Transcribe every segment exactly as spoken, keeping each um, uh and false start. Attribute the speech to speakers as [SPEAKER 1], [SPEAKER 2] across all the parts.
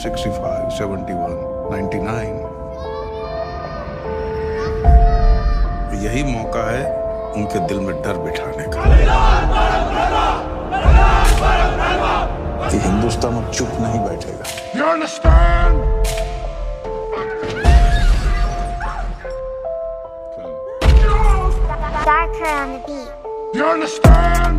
[SPEAKER 1] sixty-five, seventy-one, ninety-nine। यही मौका है उनके दिल में डर बिठाने का कि हिंदुस्तान अब चुप नहीं बैठेगा। You understand?
[SPEAKER 2] DarKer on the beat.
[SPEAKER 1] You understand?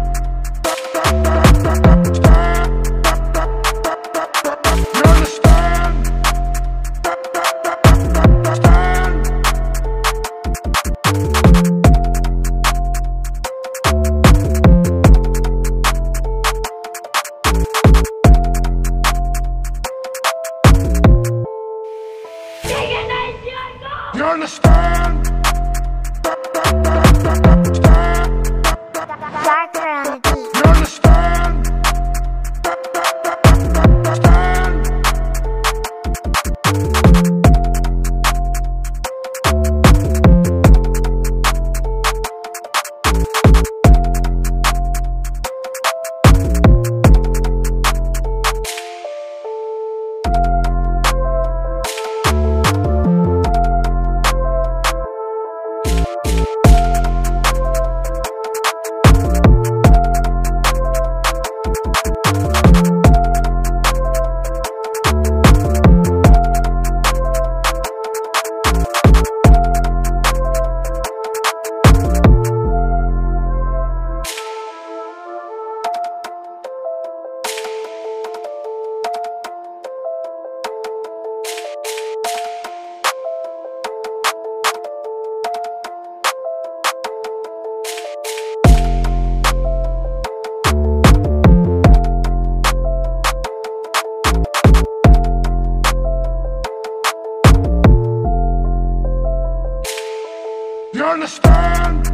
[SPEAKER 1] You understand?
[SPEAKER 2] DarKer on the beat.
[SPEAKER 1] You understand? You understand?